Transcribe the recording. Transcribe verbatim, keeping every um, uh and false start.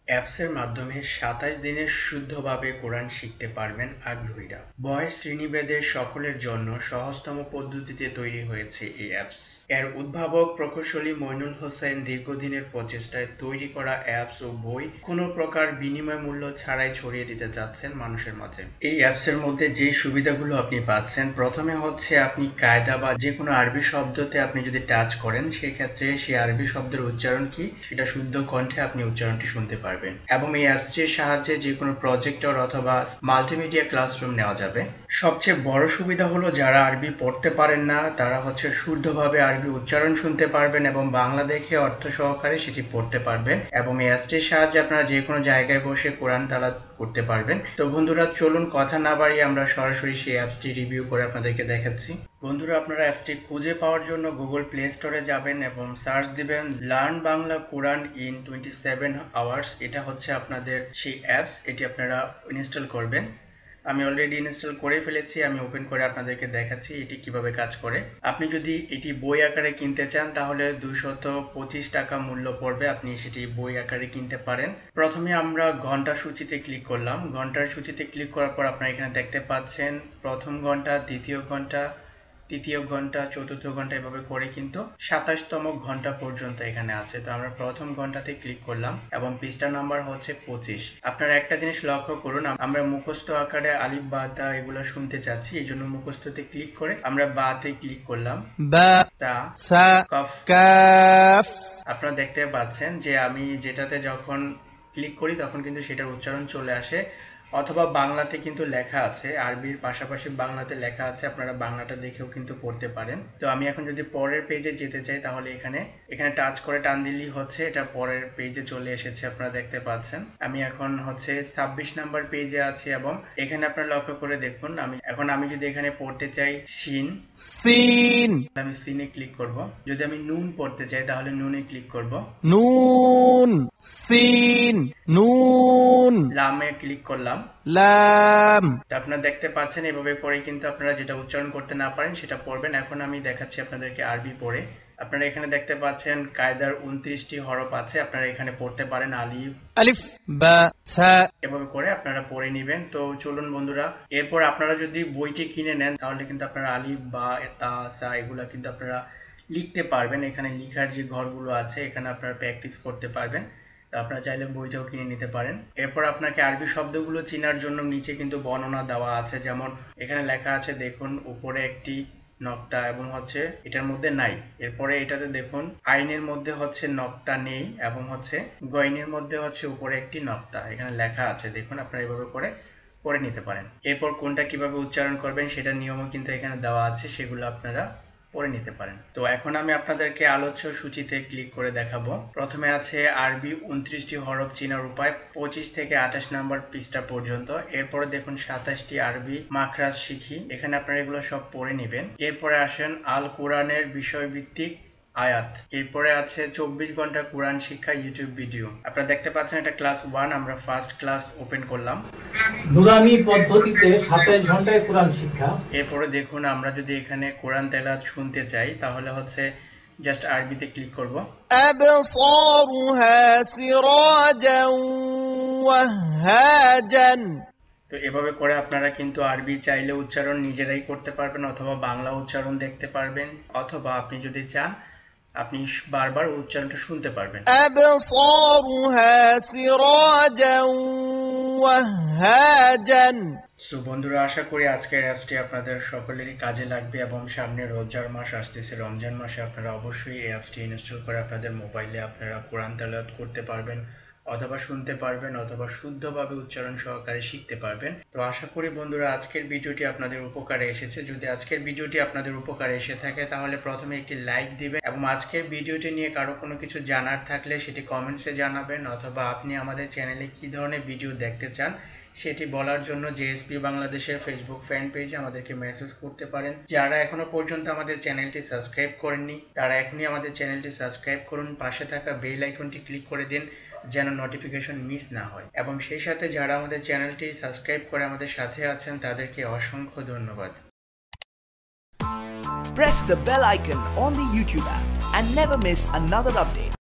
অ্যাপসের মাধ্যমে সাতাশ দিনে শুদ্ধভাবে কোরআন শিখতে পারবেন আগ্রহীরা। বয়স শ্রেণীভেদের সকলের জন্য সহজতম পদ্ধতিতে তৈরি হয়েছে এই অ্যাপস। এর উদ্ভাবক প্রকৌশলী মইনুল হোসেন দীর্ঘদিনের প্রচেষ্টায় তৈরি করা অ্যাপস ও বই কোনো প্রকার বিনিময় মূল্য ছাড়াই ছড়িয়ে দিতে যাচ্ছেন মানুষের মাঝে। এই অ্যাপসের মধ্যে যে সুবিধাগুলো আপনি পাচ্ছেন, প্রথমে হচ্ছে আপনি কায়দা বা যে কোনো আরবি শব্দতে আপনি যদি টাচ করেন, সেক্ষেত্রে সেই আরবি শব্দের উচ্চারণ কি সেটা শুদ্ধ কণ্ঠে আপনি উচ্চারণটি শুনতে পারবেন এবং এই অ্যাপসটির সাহায্যে যে কোনো প্রজেক্টর অথবা মাল্টিমিডিয়া ক্লাসরুম নেওয়া যাবে। সবচেয়ে বড় সুবিধা হলো যারা আরবি পড়তে পারেন না তারা হচ্ছে শুদ্ধভাবে আরবি উচ্চারণ শুনতে পারবেন এবং বাংলা দেখে অর্থ সহকারে সেটি পড়তে পারবেন এবং এই অ্যাপসটির সাহায্যে আপনারা যে কোনো জায়গায় বসে কোরআন তেলাওয়াত করতে পারবেন। তো বন্ধুরা, চলুন কথা না বাড়িয়ে আমরা সরাসরি সেই অ্যাপসটি রিভিউ করে আপনাদেরকে দেখাচ্ছি। বন্ধুরা, আপনারা অ্যাপসটি খুঁজে পাওয়ার জন্য গুগল প্লে স্টোরে যাবেন এবং সার্চ দিবেন learn Bangla Quran in twenty seven hours. এটা হচ্ছে আপনাদের সেই অ্যাপস, এটি আপনারা ইনস্টল করবেন। আমি অলরেডি ইনস্টল করে ফেলেছি, আমি ওপেন করে আপনাদেরকে দেখাচ্ছি এটি কিভাবে কাজ করে। আপনি যদি এটি বই আকারে কিনতে চান তাহলে দুইশত পঁচিশ টাকা মূল্য পড়বে, আপনি সেটি বই আকারে কিনতে পারেন। প্রথমে আমরা ঘন্টা সূচিতে ক্লিক করলাম। ঘন্টার সূচিতে ক্লিক করার পর আপনারা এখানে দেখতে পাচ্ছেন প্রথম ঘন্টা, দ্বিতীয় ঘন্টা, তৃতীয় ঘন্টা, চতুর্থ ঘন্টা, এভাবে করে কিন্তু সাতাশতম ঘন্টা পর্যন্ত এখানে আছে। তো আমরা প্রথম ঘন্টাতে ক্লিক করলাম এবং পৃষ্ঠা নাম্বার হচ্ছে পঁচিশ। আপনারা একটা জিনিস লক্ষ্য করুন, আমরা মুখস্থ আকারে আলিফ বা তা এগুলো শুনতে চাচ্ছি, এই জন্য মুখস্থতে ক্লিক করে আমরা বাতে ক্লিক করলাম। বা, তা, সা, কফ, কাফ। আপনারা দেখতে পাচ্ছেন যে আমি যেটাতে যখন ক্লিক করি তখন কিন্তু সেটার উচ্চারণ চলে আসে, অথবা বাংলাতে কিন্তু লেখা আছে, আরবির পাশাপাশি বাংলাতে লেখা আছে, আপনারা বাংলাটা দেখেও কিন্তু পড়তে পারেন। তো আমি এখন যদি পরের পেজে যেতে চাই তাহলে এখানে এখানে টাচ করে টান দিলেই হচ্ছে এটা পরের পেজে চলে এসেছে, আপনারা দেখতে পাচ্ছেন। আমি এখন হচ্ছে ছাব্বিশ নাম্বার পেজে আছি এবং এখানে আপনারা লক্ষ্য করে দেখুন, আমি এখন আমি যদি এখানে পড়তে চাই সিন, সিন, আমি সিনে ক্লিক করব। যদি আমি নুন পড়তে চাই তাহলে নুনে ক্লিক করব। নুন, সিন, নুন। লামে ক্লিক করলাম, লাম। আপনারা দেখতে পাচ্ছেন এভাবে করে কিন্তু আপনারা যেটা উচ্চারণ করতে না পারেন সেটা পড়বেন। এখন আমি দেখাচ্ছি আপনাদেরকে আরবি পড়ে। আপনারা এখানে দেখতে পাচ্ছেন কায়দার উনত্রিশটি হরফ আছে, আপনারা এখানে পড়তে পারেন আলিফ, আলিফ, বা, সা, এভাবে করে আপনারা পড়ে নেবেন। তো চলুন বন্ধুরা, এরপর আপনারা যদি বইটি কিনে নেন তাহলে কিন্তু আপনারা আলিফ, বা, তা, সা এগুলা কিন্তু আপনারা লিখতে পারবেন। এখানে লিখার যে ঘরগুলো আছে এখানে আপনারা প্র্যাকটিস করতে পারবেন। আপনারা চাইলে বইটাও কিনে নিতে পারেন। এরপর আপনাকে আরবি শব্দগুলো চেনার জন্য নিচে কিন্তু বর্ণনা দেওয়া আছে, যেমন এখানে লেখা আছে দেখুন উপরে একটি নক্তা এবং হচ্ছে এটার মধ্যে নাই। এরপরে এটাতে দেখুন আইনের মধ্যে হচ্ছে নক্তা নেই এবং হচ্ছে গয়নের মধ্যে হচ্ছে উপরে একটি নক্তা, এখানে লেখা আছে দেখুন, আপনারা এভাবে করে পড়ে নিতে পারেন। এরপর কোনটা কিভাবে উচ্চারণ করবেন সেটা নিয়মও কিন্তু এখানে দেওয়া আছে, সেগুলো আপনারা পড়ে নিতে পারেন। তো এখন আমি আপনাদেরকে আলোচ্য সূচিতে ক্লিক করে দেখাবো। প্রথমে আছে আরবি উনত্রিশটি হরফ চেনার উপায়, পঁচিশ থেকে আঠাশ নাম্বার পৃষ্ঠা পর্যন্ত। এরপরে দেখুন সাতাশটি আরবি মাখরাজ শিখি, এখানে আপনারা এগুলো সব পড়ে নেবেন। এরপরে আসেন আল কোরআনের বিষয়ভিত্তিক আয়াত। এরপরে আছে চব্বিশ ঘন্টা কোরআন শিক্ষা ইউটিউব ভিডিও। আপনারা দেখতে পাচ্ছেন এটা ক্লাস ওয়ান, আমরা ফার্স্ট ক্লাস ওপেন করলাম। নুরানি পদ্ধতিতে সাতাশ ঘন্টায় কোরআন শিক্ষা। এরপরে দেখুন আমরা যদি এখানে কোরআন তেলাওয়াত শুনতে চাই তাহলে হচ্ছে জাস্ট আরবিতে ক্লিক করব। আবসারুহা সিরাজান ওয়াহাজান। তো এভাবে করে আপনারা কিন্তু আরবি চাইলে উচ্চারণ নিজেরাই করতে পারবেন অথবা বাংলা উচ্চারণ দেখতে পারবেন, অথবা আপনি যদি চান আপনি বারবার উচ্চারণটা শুনতে পারবেন। আবসারুহা সিরাজান ওয়াহাজান। সো বন্ধুরা, আশা করি আজকের অ্যাপসটি আপনাদের সকলেরই কাজে লাগবে এবং সামনে রোজার মাস আসতেছে, রমজান মাসে আপনারা অবশ্যই এই অ্যাপসটি ইনস্টল করে আপনাদের মোবাইলে আপনারা কোরআন তেলাওয়াত করতে পারবেন, অথবা শুনতে পারবেন, অথবা শুদ্ধভাবে উচ্চারণ সহকারে শিখতে পারবেন। তো আশা করি বন্ধুরা আজকের ভিডিওটি আপনাদের উপকারে এসেছে। যদি আজকের ভিডিওটি আপনাদের উপকারে এসে থাকে তাহলে প্রথমে একটি লাইক দিবেন এবং আজকের ভিডিওটি নিয়ে কারো কোনো কিছু জানার থাকলে সেটি কমেন্টসে জানাবেন, অথবা আপনি আমাদের চ্যানেলে কি ধরনের ভিডিও দেখতে চান সেটি বলার জন্য জেএসপি বাংলাদেশের ফেসবুক ফ্যান পেজে আমাদেরকে মেসেজ করতে পারেন। যারা এখনো পর্যন্ত আমাদের চ্যানেলটি সাবস্ক্রাইব করেননি তারা এখনই আমাদের চ্যানেলটি সাবস্ক্রাইব করুন, পাশে থাকা বেল আইকনটি ক্লিক করে দিন যেন নোটিফিকেশন মিস না হয়। এবং সেই সাথে যারা আমাদের চ্যানেলটি সাবস্ক্রাইব করে আমাদের সাথে আছেন তাদেরকে অসংখ্য ধন্যবাদ। Press the bell icon on the YouTube app and never miss another update.